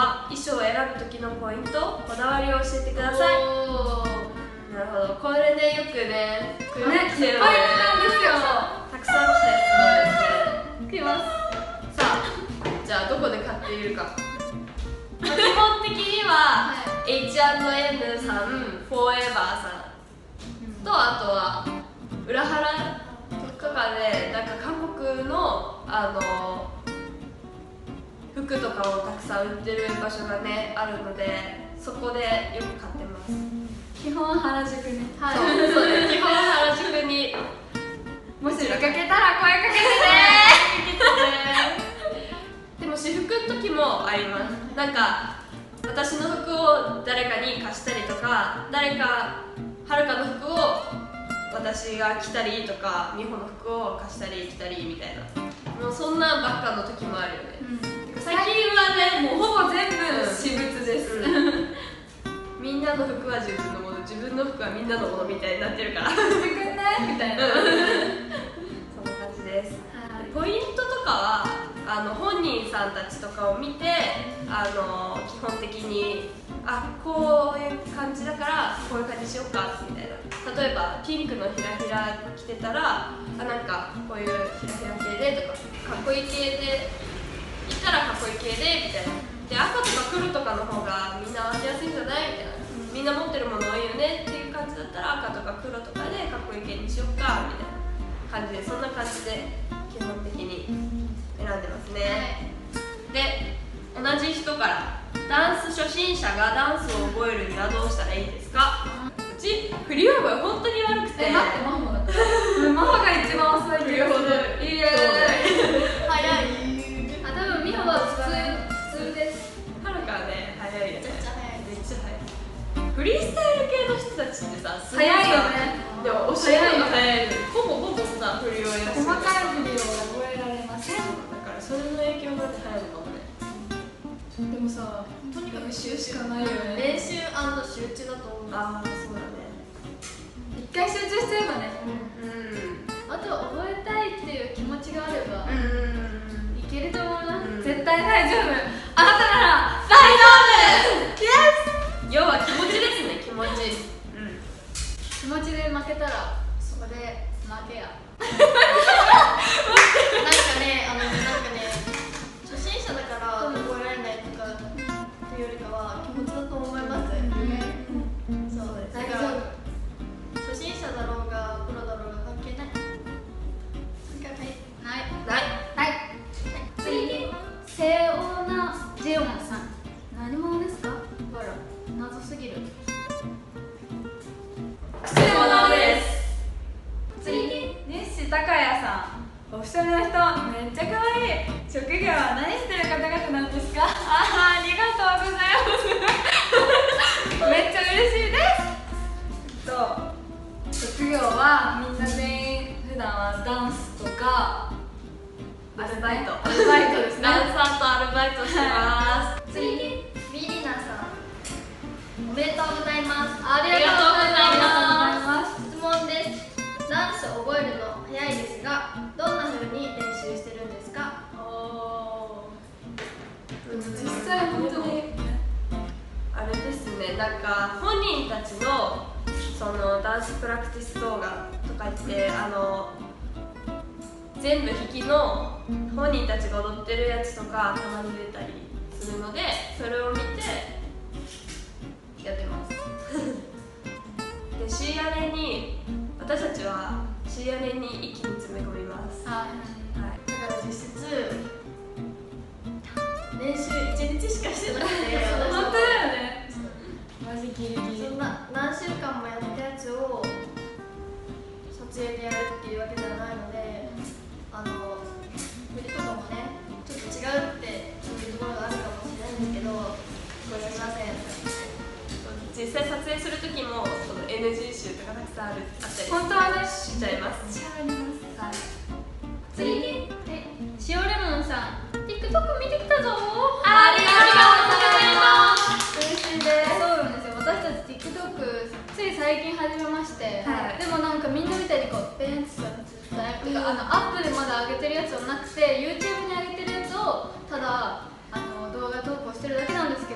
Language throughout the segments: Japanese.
は衣装を選ぶ時のポイント、こだわりを教えてください。なるほど、これね、よくね、来てるので、 いっぱいなんですよ。 たくさん来たやつなんですね。 来ます。 さあ、じゃあどこで買っているか。基本的には H&M さん、フォーエバーさんと、あとは裏原とかでなんか韓国の服とかをたくさん売ってる場所がねあるので、そこでよく買ってます。 基本原宿ね。 はい、そうね、基本原宿に。 もし見かけたら声かけてね。 でも私服の時もあります。なんか私の服を誰かに貸したりとか、誰かはるかの服を私が着たりとか、美穂の服を貸したり着たりみたいな、もうそんなんばっかの時もあるよね。最近はね、もうほぼ全部私物です。みんなの服は自分のもの、自分の服はみんなのものみたいになってるから。 してくんないみたいな。 そんな感じです。ポイントとかは本人さんたちとかを見て基本的にこういう感じだからこういう感じしようかみたいな。例えばピンクのひらひら着てたらなんかこういうひらひら系でとか、かっこいい系でいったらかっこいい系でみたいな。で、赤とか黒とかの方がみんな合わせやすいんじゃないみたいな。みんな持ってるもの多いよねっていう感じだったら赤とか黒とかでかっこいい系にしようかみたいな感じで、そんな感じで基本的に選んでますね。で、同じ人からダンス初心者がダンスを覚えるにはどうしたらいいですか？うち振り覚え本当に悪くて。 待って、ママだからママが一番遅いって言うほど。いや早い。多分美穂は普通です。 はるかはね、早いよね。 めっちゃ早い。 めっちゃ早い。フリースタイル系の人たちってさ、すごい早いよね。 でも教えるのが早いのに、ほぼさ、振りをやってる。 細かい振りを覚えられません。 だからそれの影響があって早いのかもね。 でもさ、とにかく練習しかないよね。 練習&集中だと思う。 ああ、そうだね。 一回集中してればね。 あとは覚えたいっていう気持ちがあればいけると思うな。 絶対大丈夫。あなたなら大丈夫。イエス。 要は気持ちですね、気持ち。 気持ちで負けたらそこで負けや。なんかね、初心者だから覚えられないとかっていうよりかは気持ちだと思います。そうです。だから初心者だろうがプロだろうが関係ない。 はい。次にセオナジェオンさん。何者ですか？ ほら、謎すぎる。 セオナです。 次に西高也さん。オフィシャルな人、めっちゃ可愛い。職業は何してる方々なんですか？ありがとうございます。めっちゃ嬉しいです。職業はみんな全員普段はダンスとかアルバイトですね。 ダンサーとアルバイトしてます。 次にビリナさん、おめでとうございます。 ありがとうございます。 質問です。ダンスを覚えるの早いですが、どんな風に練習してるんですか？ 実際本当にあれですね、なんか本人たちのそのダンスプラクティス動画とかって全部弾きの本人たちが踊ってるやつとかたまに出たりするので、それを見てやってます。で、C アレに私たちは C アレに一気に詰め込みます。 はい。 だから実質練習1日しかしてなくて本当だよね。マジギリギリ。 そんな何週間もやったやつを撮影でやるっていうわけではないので、振りとかもね、ちょっと違うっていうところがあるかもしれないんですけど、すいません。 実際撮影する時もその NG 集とかたくさんあったり本当はね、 しちゃいます。 めっちゃあります。 次に塩レモンさん、 TikTok 見てきたぞ。 ありがとうございます。 嬉しいです。そうなんですよ。私たち TikTok つい最近始めまして、でもなんかみんなみたいにこうベンツとかアップでまだ上げてるやつはなくて、 YouTube に上げてるやつをただ動画投稿してるだけなんです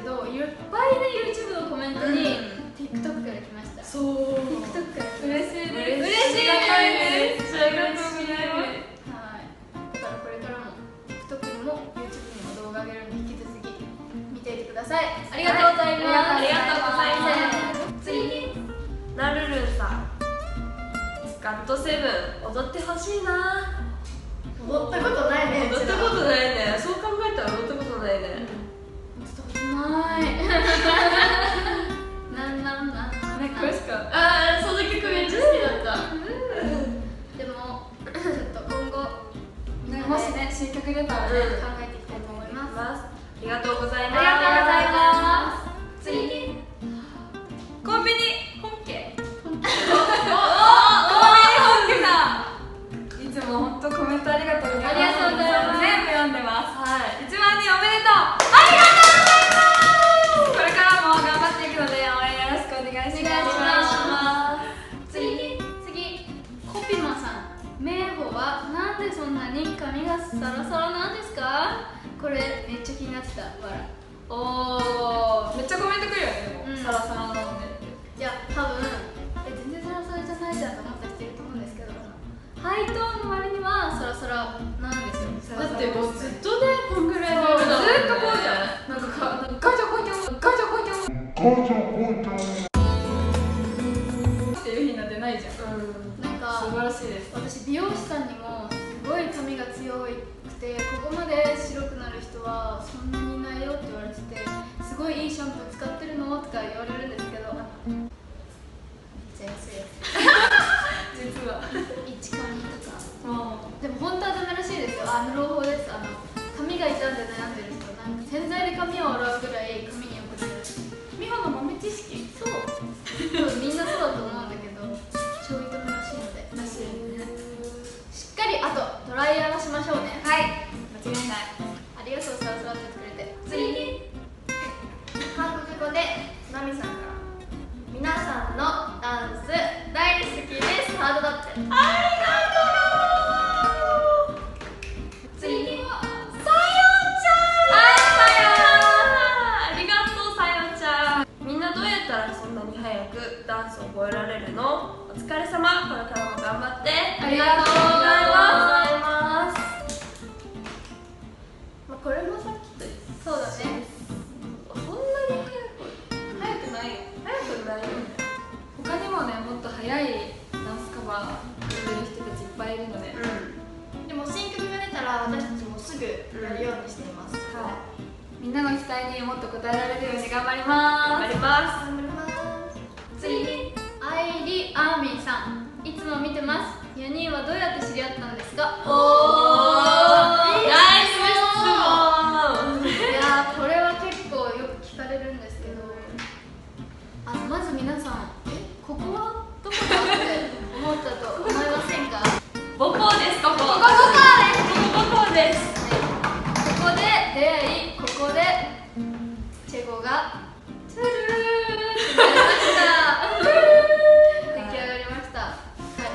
ガットセブン踊ってほしいな。 踊ったことないね。 踊ったことないね。そう考えたら踊ったことないね。 ないね、これしか。 ああ、その曲めっちゃ好きだった。 でも今後ね、もしね、新曲出たらね、 考えていきたいと思います。 ありがとうございます。 ありがとうございます。 次、 コンビニ本家。 本気。 いつも本当コメントありがとうございます。 ありがとうございます。 全部読んでます。 はい。 1万人おめでとう。ありがとうございます。これからも頑張っていくので応援よろしくお願いします。 次、 コピマさん、名簿はなんでそんなに髪がサラサラなんですか？これめっちゃ気になってた。おー、めっちゃコメントくるよね。でも、サラサラなので。 いや、多分全然サラサラじゃないじゃんと思った人いると思うんですけど、 ハイトーンの割にはサラサラなんですよ。 だってもうずっとね、こんぐらいの色だもんね。 ずっとこうじゃん。なんかガチョコチョガチョコチョっていう日なんてないじゃん。 なんか素晴らしいです。 私美容師さんにもすごい髪が強くて、ここまで白くなる人はそんなにいないよって言われてて、すごいいいシャンプー使ってるのとか言われるんですけど、めっちゃ安いやつ実は 1髪とか。 もでも本当はダメらしいですよ。塗ろう法です。髪が傷んで悩んでる人、なんか洗剤で髪を洗うぐらい髪によくなるらしい。 美穂の豆知識。 そうみんなそうだと思うんだけど、超いいと思うらしいので、しっかりあとドライヤーはしましょうね。 はい、間違いない。 ありがとう、サラサラって言ってくれて。次、韓国語でナミさんから、皆さんのダンス大好きです、ハードだって。次、 ありがとう、さよちゃん。みんなどうやったらそんなに早くダンスを覚えられるの？お疲れ様。これからも頑張って。 ありがとうございます。まあ、これもさっきとそうだね。 そんなに早くないよ。 早くないよね。 他にもね、もっと早いダンスカバーしてる人たちいっぱいいるので、 でも新曲が出たら私たちもすぐやるようにしています。 みんなの期待にもっと応えられるように頑張ります。 頑張ります。 頑張ります。次、アイリアーミーさん、いつも見てます。4人はどうやって知り合ったんですか？ ナイス質問。 いやー、これは結構よく聞かれるんですけど、まず皆さん、ここはどこだって思ったと思いませんか？ 母校です。ここここ母校です。 ここで出会い、ここでチェゴがトゥルーってなりました。出来上がりました。はい、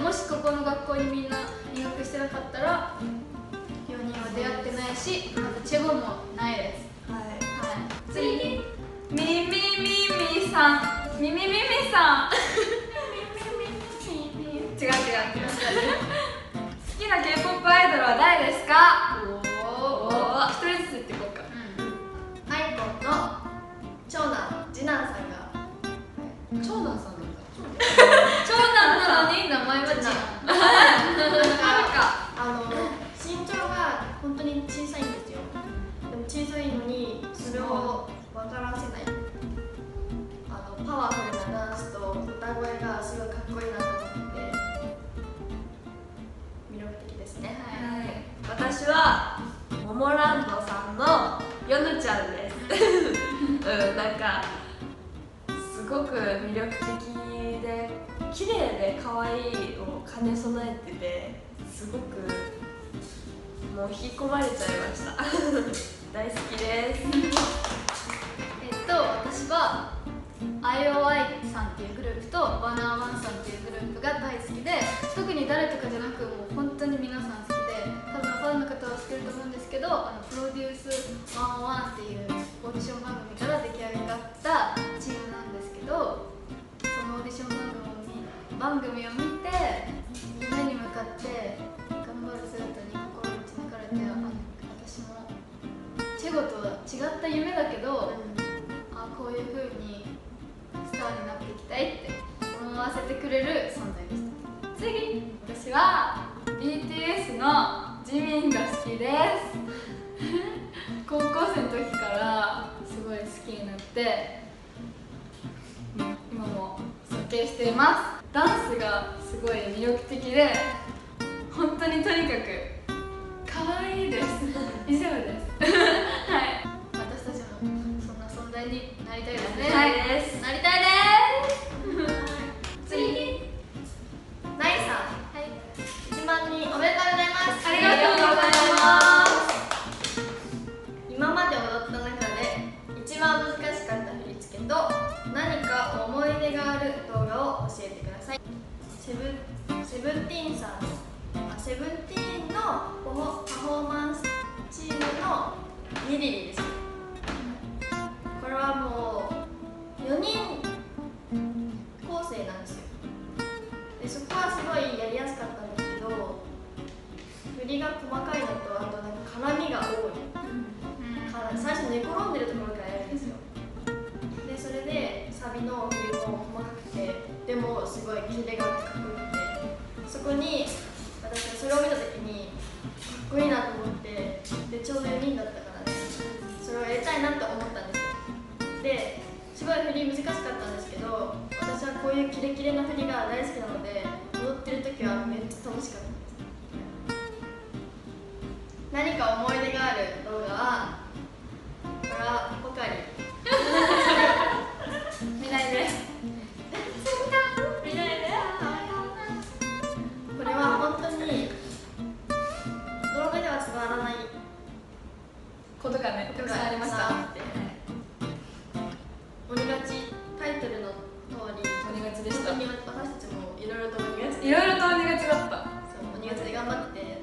もしここの学校にみんな入学してなかったら4人は出会ってないし、またチェゴもないです。 はい。 はい、次、 ミミミミさん、ミミミミさん。違う。好きな K-POP アイドルは誰ですか？一人ずつ言っていこうか。 アイコンの長男、次男さんが、 長男さんなんだ。 長男なのに名前は次男。 身長が本当に小さいんですよ。でも小さいのにそれを分からせないパワフルなダンスと歌声がすごいかっこいいなと思って魅力的ですね。 はい。 私はモモランドさんのヨヌちゃんです。なんかすごく魅力的で綺麗で可愛いを兼ね備えてて、すごくもう引き込まれちゃいました。大好きです。 私は IOI さんっていうグループとワナーワンさんっていうグループが大好きで、特に誰とかじゃなくもう本当に皆さん好きで、多分ファンの方は知ってると思うんですけど、プロデュース101っていうオーディション番組から出来上がったチームなんですけど、そのオーディション番組を見て夢に向かって頑張る姿に心打ち抜かれて、私もチェゴとは違った夢だけど、こういう風にスターになっていきたいって思わせてくれる存在でした。次、 BTS のジミンが好きです高校生の時からすごい好きになって今も尊敬しています。ダンスがすごい魅力的で本当にとにかく可愛いです以上ですはい、 私たちもそんな存在になりたいですね。 はいですなりたいです次、ナイさん、はい、1万人おめでとうございます。 ありがとうございます。 今まで踊った中で一番難しかった振り付けと何か思い出がある動画を教えてください。セブンティーンさんのセブンティーンのパフォーマンスチームのリリリです。これはもう4人構成なんですよ。でそこはすごいやりやすかったんですけど、振りが細かいのとあとなんか絡みが多い、最初寝転んでるところからやるんですよ。でそれでサビの振りも細かくてでもすごいキレがあってかっこよくて、そこに私はそれを見た時にかっこいいなと思って、でちょうど4人だったからね、それをやりたいなと思ったんですよ。ですごい振り難しかったんですけど、私はこういうキレキレの振りが大好きなので踊ってる時はめっちゃ楽しかったです。何か思い出がある動画はこれはポカリ見ないです見ないで。これは本当に動画では伝わらないことがねたくさんありました。 鬼勝ち、タイトルの通り鬼勝ちでした。 本当に私たちもいろいろと鬼勝ちいろいろと鬼勝ちだった。 そう鬼勝ちで頑張ってて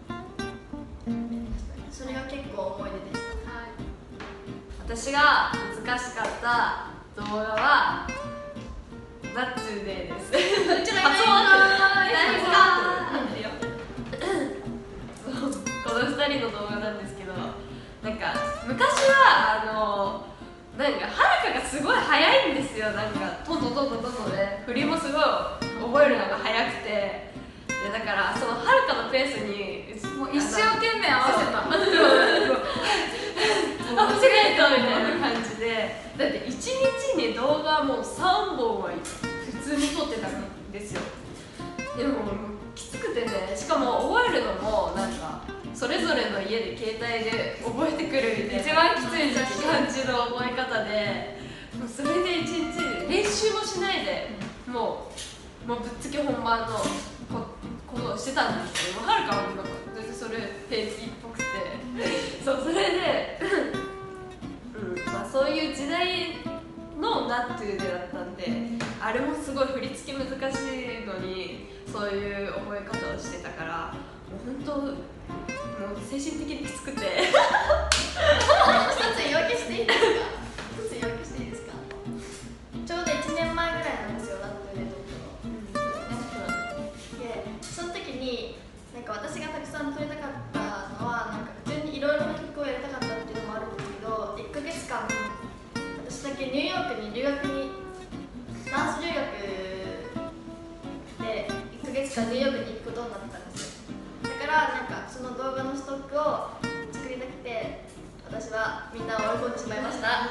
それが結構思い出でした。はい、 私が難しかった動画は「ナッツーデー」です。発音何ですか？この2人の動画なんですけど、なんか昔はなんかはるかがすごい早いんですよ。なんかトントントントントントンね、振りもすごい覚えるのが早くて、でだからそのはるかのペースにもう一生懸命合わせた。 あ、間違えたみたいな感じで、だって1日に動画もう3本は普通に撮ってたんですよ。でもきつくてね、しかも覚えるのもなんかそれぞれの家で携帯で覚えてくるみたいな一番きつい感じの覚え方で、もうそれで1日練習もしないでもうぶっつけ本番のことをしてたんですけど、はるかはなんか全然それ平気っぽくてそうそれでまあ、そういう時代のナットゥーでだったんで、あれもすごい振り付け難しいのにそういう覚え方をしてたから、もう本当もう精神的にきつくて一つ言い訳していいですか？一つ言い訳していいですか？ちょうど1年前ぐらいなんですよ、ナットゥーで撮ったの。でその時になんか私がたくさん撮りたかったのはなんか普通にいろいろな曲をやりたかったっていうのもあるんですけど、1ヶ月間私だけニューヨークに留学にダンス留学で1ヶ月間ニューヨークに行くことになったんですよ。だからなんかその動画のストックを作りたくて私はみんなを追い込んでしまいました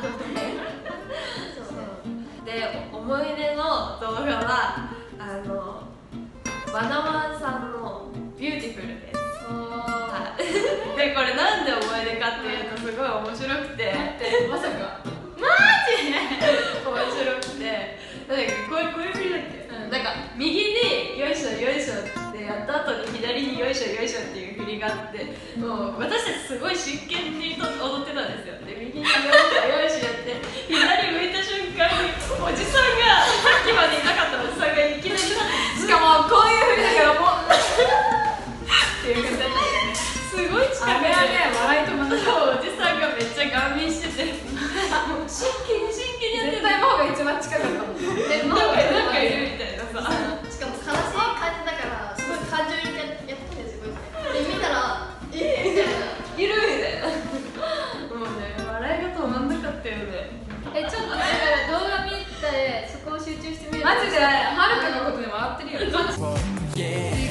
そうで、思い出の動画はバナマンさんの「ビューティフル」です。はい、でこれなんで思い出かっていうとすごい面白くてまさかマジで面白くて、なんかこういう振りだっけ、なんか右によいしょよいしょってやった後に左によいしょよいしょっていう振りがあって、もう私たちすごい真剣に踊ってたんですよ。で右によいしょよいしょやって左向いた瞬間におじさんがさっきまでいなかったおじさんがいきなりしかもこういうふうにだからもうっていう感じだったんで、すごい近くで笑いとまたおじさんがめっちゃガン見しててもう真剣にやって絶対の方が一番近かったもんね。 なんかいるみたいなさ、 しかも悲しい感じだからすごい感情にやったんですよ。で見たらみたいないるみたいなもうね、笑いが止まんなかったよね。 ちょっとだから動画見てそこを集中してみる。マジではるかのことで笑ってるよ。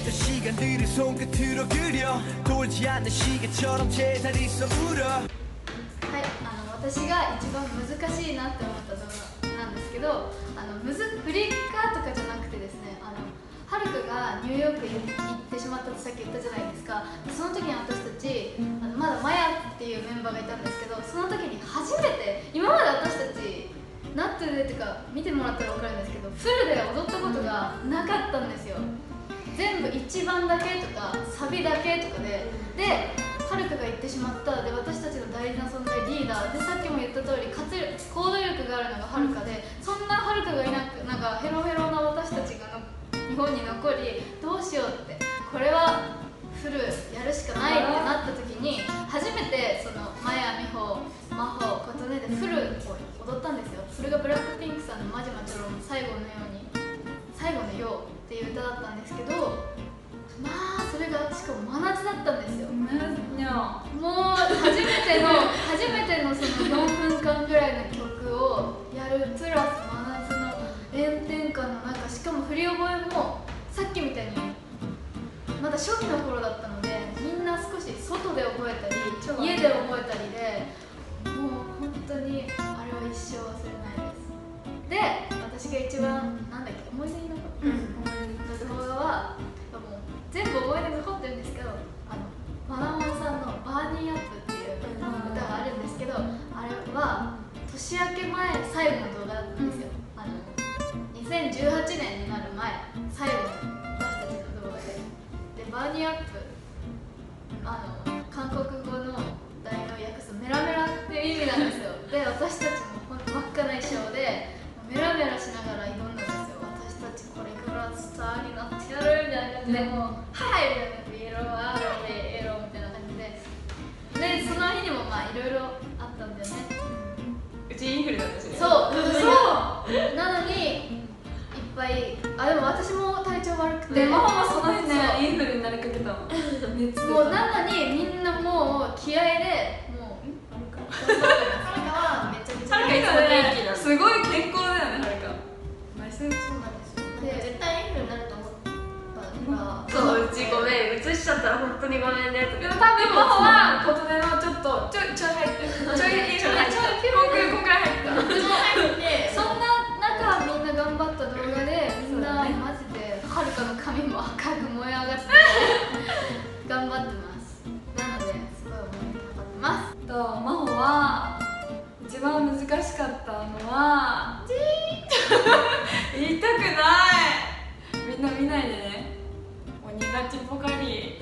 지나갔던 시간들을 손끝으로 그려 돌지 않는 시계처럼 제자리 서 울어 はい、私が一番難しいなって思った動画なんですけど、フリカとかじゃなくてですね、はるかがニューヨークに行ってしまったってさっき言ったじゃないですか。その時に私たちまだマヤっていうメンバーがいたんですけど、その時に初めて、今まで私たちナットでっていうか見てもらったら分かるんですけど、フルで踊ったことがなかったんですよ。全部1番だけとかサビだけとかで、はるかが言ってしまった。で、私たちの大事な存在リーダーで、さっきも言った通り行動力があるのがはるかで、そんなはるかがいなく、なんかヘロヘロな私たちが日本に残り、どうしようって、これはフルやるしかないってなった時に、初めてそのマヤ、ミホ、マホ、コトネでフルを踊ったんですよ。それがブラックピンクさんのマジマチョロン最後のようっていう歌だったんですけど、まあそれがしかも真夏だったんですよ。もう初めてのその4分間ぐらいの曲をやるプラス真夏の炎天下の中、しかも振り覚えもさっきみたいにまだ初期の頃だったので、みんな少し外で覚えたり家で覚えたりで、もう本当にあれは一生忘れないです。で、私が一番なんだっけ、思い出に残った動画はもう全部思い出に残ってるんですけど、マナモンさんの「バーニーアップ」っていう歌があるんですけど、あれは年明け前最後の動画だったんですよ。2018年になる前最後の私たちの動画で、バーニーアップ、韓国語の題名を訳すとメラメラっていう意味なんですよ。で、私たちも真っ赤な衣装でメラメラしながら挑んだんですよ。私たちこれからスターになってやるみたいな感じで、もうはいみたいな、イエローアローでイエローみたいな感じで、その日にもまあいろいろあったんだよね。 うちインフルなんですね。 そうなのにいっぱい、でも私も体調悪くて、 で、ママもその日ね、インフルになりかけたの。熱もうなのにみんなもう気合でもう頑張ってます。はるかはめちゃめちゃはるかいつも元気なの。 すごい健康だよね、はるか。 そうなんですよ。で、絶対インフルになると思ったから、 そう、うちごめん、移しちゃったら本当にごめんねとか。 でも多分ママは琴音のちょっとちょい入ってる、ちょいインフル、こんくらい入った。 そんな中みんな頑張った動画で、みんなマジではるかの髪も赤く燃え上がって頑張ってます。なのですごい思い出に頑張ってます。 真帆は一番難しかったのは言いたくない、みんな見ないでね、鬼ガチポカリ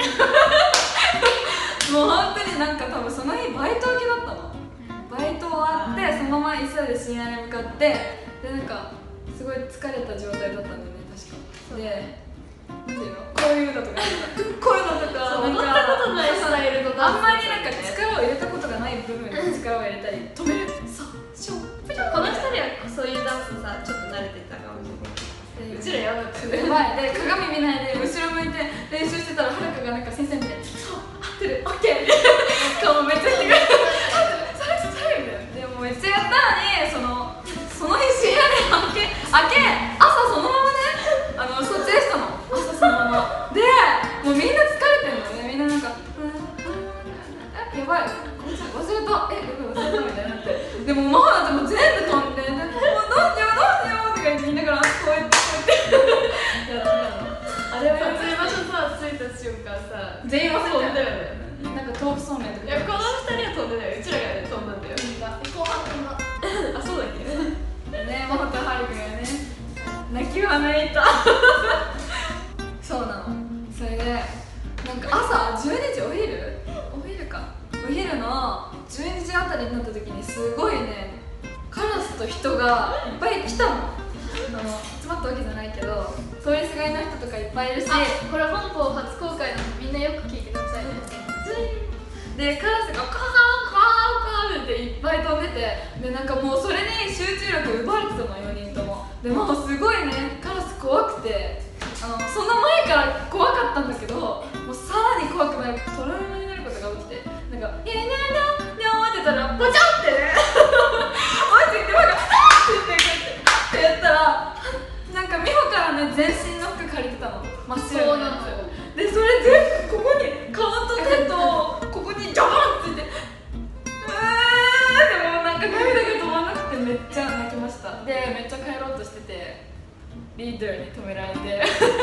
もう本当になんか多分その日バイト明けだったの。バイト終わってそのまま急いで深夜に向かって、でなんかすごい疲れた状態だったんだよね、確か。で、なんていうの、こういうのとかこういうのとか、 踊ったことないスタイルのダンスあんまりなんか力を入れたことがない部分に力を入れたり止める、そうショップジョこの2人はそういうダンスさ、ちょっと慣れてたかもしれない。うちらやばかったね。 前で鏡見ないで後ろ向いて練習してたら、はるかがなんか先生見て「そう合ってる、オッケー」みたいな顔めっちゃしてくれて「それみたいな。でもめっちゃやったのに、その日深夜に明け朝そのままね、撮影したの、朝そのままで、もうみんな疲れてるのね、みんななんかやばい、忘れた、やばい忘れたみたいになって、でもママなんてもう全部飛んで、もうどうしようとか言って言いながらこうやってやってたの。あれは撮影場所さ、着いた瞬間さ、 全員忘れたよよね。 なんか豆腐そうめんとか。 いや、この2人は飛んでないよ。うちらがね、飛んだんだよ。 後半飛んだ。 あ、そうだっけね、ママとはるかがね、泣きわめいたそうなの。それでなんか朝12時、お昼の12時あたりになった時に、すごいね、カラスと人がいっぱい来たの。集まったわけじゃないけど、通りすがりの人とかいっぱいいるし、 これ本邦初公開なのでみんなよく聞いてくださいね。 でカラスがカーカーカーっていっぱい飛んでて、でなんかもうそれに集中力奪われてたの、4人とも。でもうすごいね、カラス怖くて、その前から怖かったんだけど、もうさらに怖くなる、トラウマになることが起きて、なんか「ニャニャニャニャ」って言ったらポチャってね落ちてきて、なんか「あー!」って言ってやったら、なんか美穂からね、全身の服借りてたの、真っ白なやつ。 でそれ全部ここに顔と手とここにジャバンってついてでもなんか涙が止まらなくてめっちゃ泣きました。でめっちゃ帰ろうとしててリーダーに止められて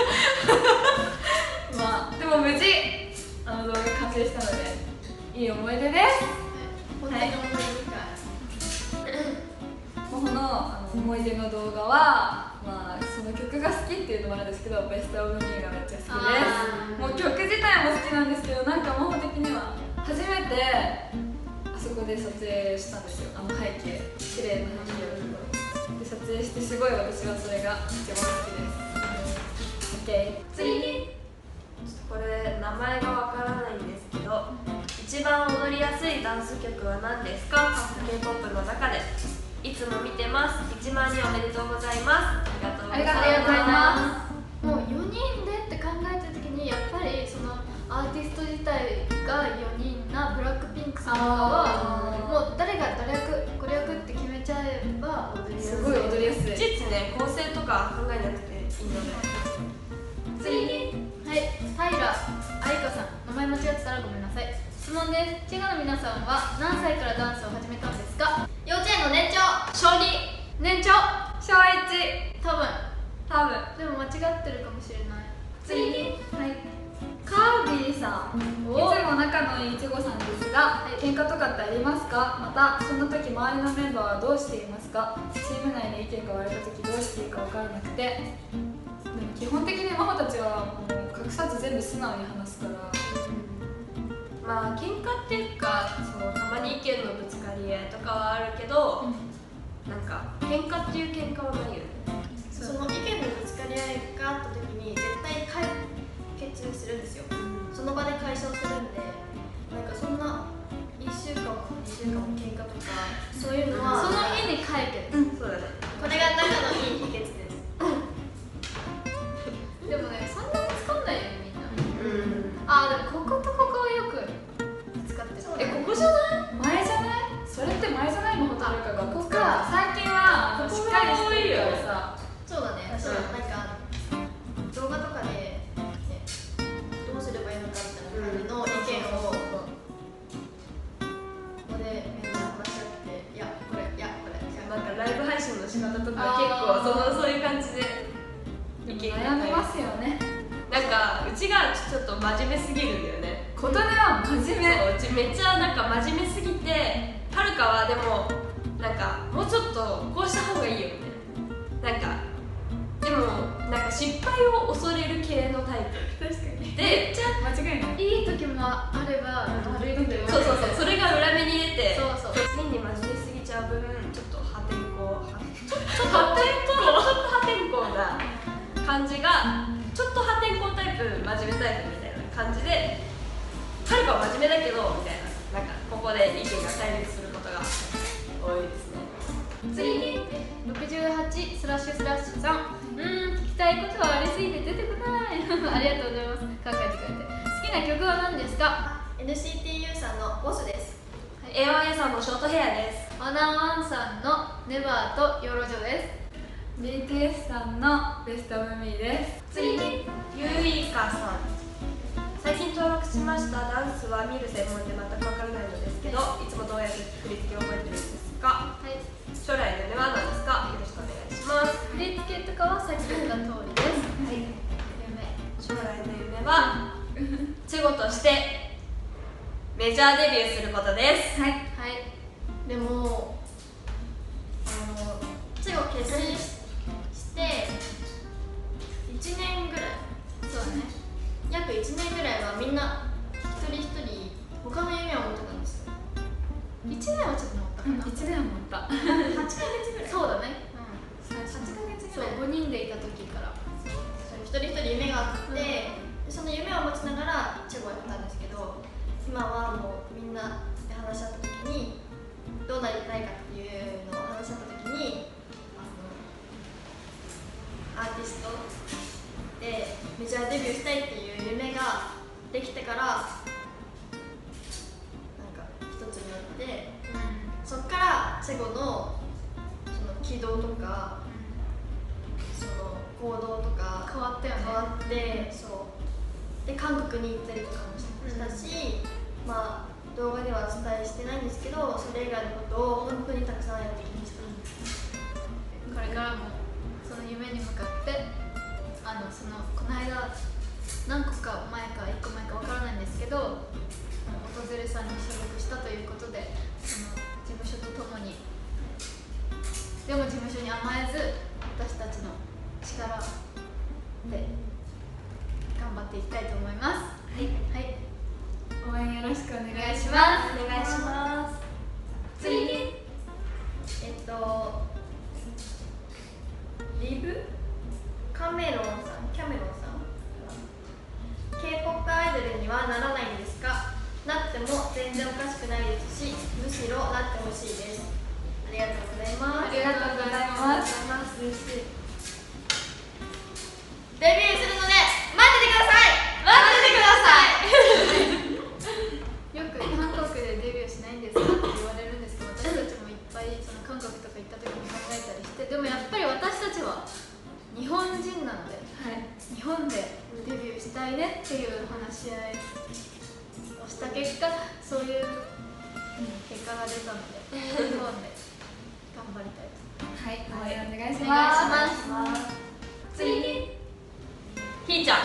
まあでも無事動画完成したのでいい思い出です。 本当に思い出もうの思い出の動画は、まあ、その曲が好きっていうのもあるんですけど、ベストオブミーがめっちゃ好きです。もう曲自体も好きなんですけど、なんか模倣的には初めてあそこで撮影したんですよ。背景綺麗な背景で撮影して、すごい私はそれが一番好きです。 OK、 次にこれ名前がわからないんですけど、一番踊りやすいダンス曲は何ですか？ K-POP の中で。いつも見てます。1万人おめでとうございます。ありがとうございます。 もう4人でって考えた時に、やっぱりそのアーティスト自体が4人なブラックピンクさんとかはもう誰が誰役これ役って決めちゃえば踊りやすい。 すごい踊りやすい。 いちいちね、構成とか考えなくていいので。 次に、はい、平愛花さん、名前間違ってたらごめんなさい。質問です。チガの皆さんは何歳からダンスを始めたんですか？幼稚園の年長、小2、年長、 小1、 多分多分でも間違ってるかもしれない。 次に、はい、カービィさん、いつも仲のいいいちごさんですが、喧嘩とかってありますか？またそんな時周りのメンバーはどうしていますか？チーム内で意見が割れた時どうしていいか分からなくて。でも基本的に真帆たちはもう隠さず全部素直に話すから、 まあ喧嘩っていうか、たまに意見のぶつかり合いとかはあるけど、なんか喧嘩っていう喧嘩はないよね。 その意見のぶつかり合いがあった時に絶対解決するんですよ。その場で解消するんで、なんかそんな1週間も2週間も喧嘩とかそういうのはその日に解決、 そうだね。 これが仲のいい秘訣です。でもね、そんなに使んないよね、みんな。でもこことここをよく使ってる。 ここじゃない？前じゃない？それって前じゃないもん、誰かがここか。 最近はしっかりしてるからさ。 そうだね。なんか動画とかで、どうすればいいのかみたいな感じの意見をここでみんな話し合って、いやこれなんかライブ配信の仕方とか結構そういう感じで意見が悩みますよね。 なんかうちがちょっと真面目すぎるんだよね。 琴音は真面目。 そう、うちめっちゃなんか真面目すぎて、はるかはでもなんかもうちょっとこうした方がいいよみたいな。なんかでもなんか失敗を恐れる系のタイプ。 確かに。 で、 間違いない。 いい時もあれば悪い時もある。 そうそれが裏目に出て、 そう変に真面目すぎちゃう分、ちょっと破天荒な感じが、ちょっと破天荒タイプ、真面目タイプみたいな感じで、はるかは真面目だけどみたいな、なんかここで意見が対立することが多いですね。 次に68//さん、聞きたいことはありすぎて出てこないありがとうございます。考えてくれて。好きな曲は何ですか？NCTU さんのボスです。 AOA さんのショートヘアです。 ワナワンさんのネバーとヨロジョです。 BTS さんのベストオブミーです。 次にゆいかさん、最近登録しました。ダンスは見る専門で全くわからないのですけど、いつもどうやって振り付けを覚えてるんですか？ はい、 将来の夢は何ですか？よろしくお願いします。 振り付けとかはさっき言った通りです。はい、 将来の夢はチェゴとしてメジャーデビューすることです。 はい、 でもチェゴ結成して1年ぐらい、そうだね、約1年ぐらいはみんな一人一人他の夢を持ってたんですよ。1年はちょっと持ったかな。 1年は持った。 8ヶ月ぐらい。そうだね、 8ヶ月そう、5人でいた時から一人一人夢があって、その夢を持ちながらチェゴをやったんですけど、今はもうみんなで話し合った時にどうなりたいかっていうのを話し合った時に、アーティストでメジャーデビューしたいっていう夢ができてから、なんか一つになって、そっからチェゴのその軌道とか、その行動とか変わったよね。 変わって、そうで韓国に行ったりとかもしたし、まあ動画ではお伝えしてないんですけど、それ以外のことを本当にたくさんやってきました。 これからもその夢に向かってこの間何個か前か1個前かわからないんですけど、訪れさんに所属したということで、その事務所とともにでも事務所に甘えず私たちの力で頑張っていきたいと思います。はい、はい、応援よろしくお願いします。 お願いします。 次にリブキャメロンさん K-POP アイドルにはならないんですか？なっても全然おかしくないですし、むしろなってほしいです。ありがとうございます。 ありがとうございます。 嬉しい。デビューするので待っててください。 よく韓国でデビューしないんですかって言われるんですけど、私たちもいっぱいその韓国とか行った時に考えたりして、でもやっぱり私たちは日本人なので、日本でデビューしたいねっていう話し合いをした結果、そういう結果が出たので、日本で頑張りたいと。はい、応援お願いします。次にひーちゃん、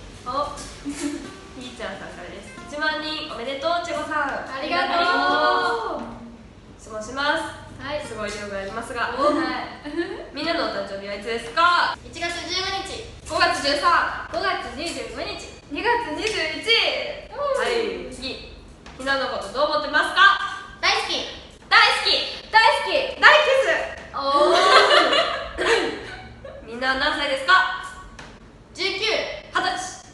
ひーちゃんさんからです。1万人おめでとう、ちごさん。 ありがとう。 質問します。 はい、 すごい量がありますが、 はいみんなのお誕生日はいつですか 1月15日、 ？5月13。 5月25日、2月21日。 はい、次。みんなのことどう思ってますか？ 大好き。 大好き。 大好き。 大キス。 おみんな何歳ですか 19、 ？20歳。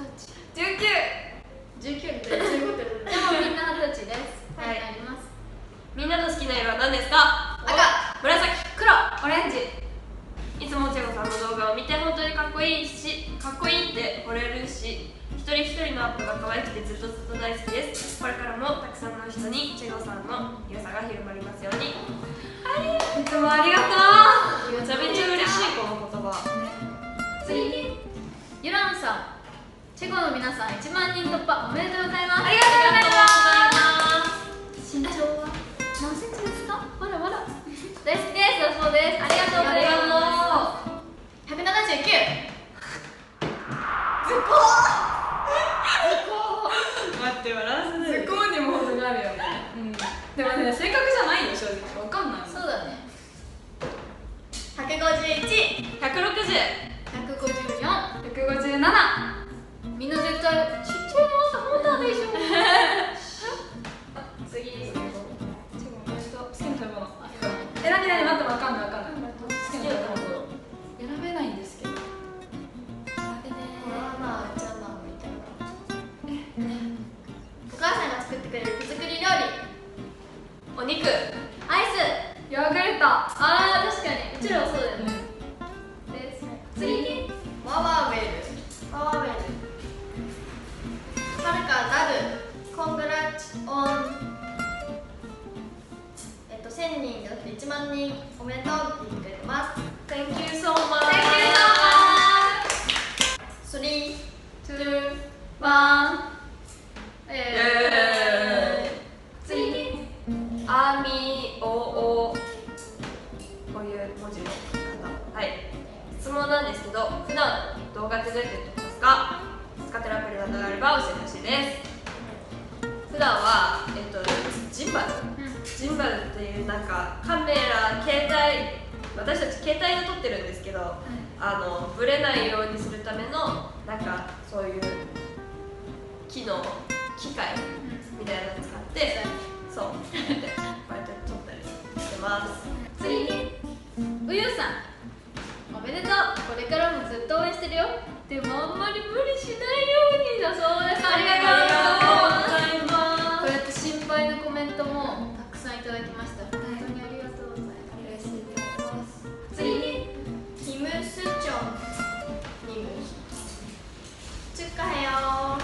19。 19って15ってことでもみんな20歳です。 はいはい、あります。 みんなの好きな色は何ですか？ 赤、 紫。 黒、オレンジ。 いつもチェゴさんの動画を見て本当にかっこいいって惚れるし、一人一人のアップが可愛くてずっと大好きです。これからもたくさんの人にチェゴさんの良さが広まりますように。いつもありがとう。めちゃめちゃ嬉しいこの言葉。 次にユランさん、チェコの皆さん1万人突破おめでとうございます。 ありがとうございます。 身長は何センチですか？わらわら。大好きです。そうです。ありがとうございます。 179。 待って笑わせない。 図工にも程があるよね。でもね、正確じゃないよ正直。わかんない。そうだね。 151、 160。 154、157。みんな絶対ちっちゃいのあったもんだでしょ。次。チェコおめでとう。好きな食べ物。選んでない。待って、わかんない。好きな食べ物。選べないんですけど。 まあじゃあまあみたいな。お母さんが作ってくれる手作り料理、 お肉。 アイス、 ヨーグルト。ああ、確かに。うちらはそうだよね。です。次にワワーウェル、はるかなる、コングラッチオン1000人じゃなくて1万人おめでとうって言ってくれてます。 Thank you so much. Thank you so much. 3、2、1。 次にアーミー OO、 こういう文字の方。はい、質問なんですけど、普段動画ってどうやって撮ってますか？使ってるアプリなどがあれば教えてほしいです。普段は、ジンバルっていうなんかカメラ、携帯、私たち携帯で撮ってるんですけど、ブレないようにするためのなんかそういう機械みたいなのを使って、そうこうやって撮ったりしてます。 次にうゆさん、おめでとう。これからもずっと応援してるよ。でもあんまり無理しないようにだそうです。ありがとうございます。こうやって心配なコメントもたくさんいただきました。本当にありがとうございます。嬉しいです。次にキムスチョンニムチュッカヘヨ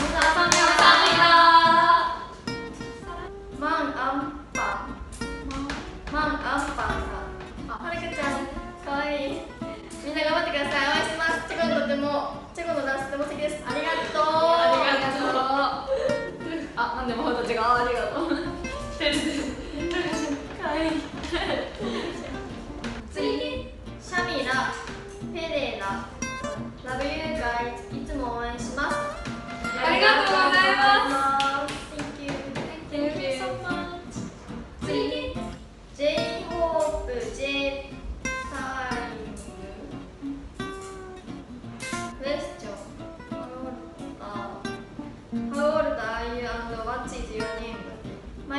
マンアンパンさん、はるかちゃんかわいい。みんな頑張ってください。応援してます。チェコのダンスとても素敵です。ありがとう。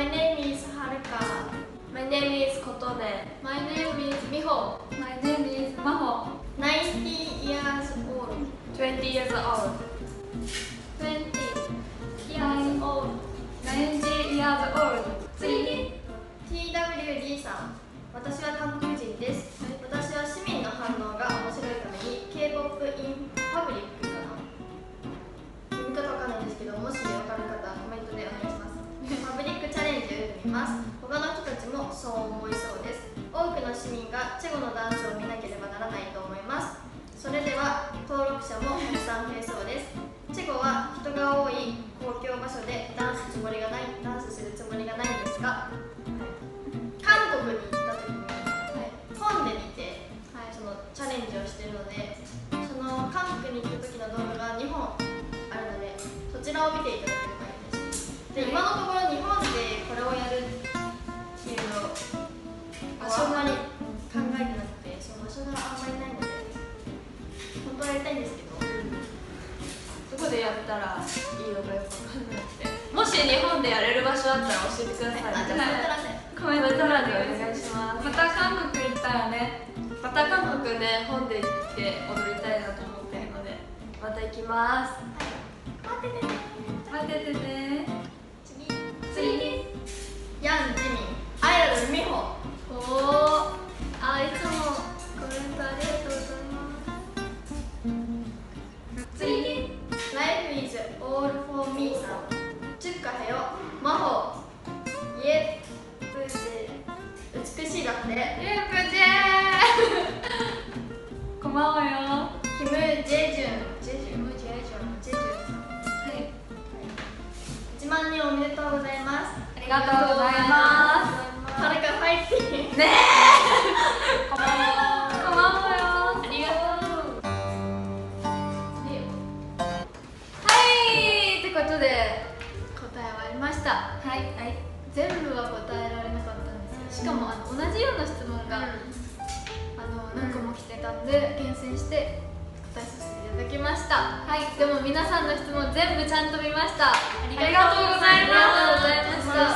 My name is はるか。 My name is ことね。 My name is みほ。 My name is まほ。 90 years old. 20 years old. 20 years old. 90 years old。 次 TWD さん。私は韓国人です。私は市民の反応が面白いために K-POP in Public かな。読み方わかんないんですけど、もしわかる方はコメントでお願いします。パブリックチャレンジを打ってみます。他の人たちもそう思いそうです。多くの市民がチェゴのダンスを見なければならないと思います。それでは登録者もたくさん増えそうです。チェゴは人が多い公共場所でダンスするつもりがないんですが、韓国に行った時に、本で見て、そのチャレンジをしているので、その韓国に行った時の動画が2本あるので、そちらを見ていただければいいです。で、今のところ日本でこれをやるっていうのをあんまり考えてなくて、その場所があんまりないので、本当はやりたいんですけど、 どこでやったらいいのかよくわかんなくて、もし日本でやれる場所あったら教えてください。 コメント欄でお願いします。 また韓国行ったらね。 また韓国ね、本で行って踊りたいなと思ってるので、また行きます。 待っててね。 待っててね。 次ヤン・ジミン、アイドルミホ。おお、あ、いつもコメントありがとうございます。次 Life is all for me さん、チュッカヘヨ、マホ、イエプジェ、美しいだって。 イエプジェーこんばんはよ。 キム・ジェジュンさん、 はい、 1万人おめでとうございます。 ありがとうございます。 はるかファイティーねえこんばんはよ。 ありがとう。 はいってことで答えはありました。 はい、 全部は答えられなかったんですけど、しかも同じような質問が、何個も来てたんで厳選して答えさせていただきました。はい、でも皆さんの質問全部ちゃんと見ました。ありがとうございます。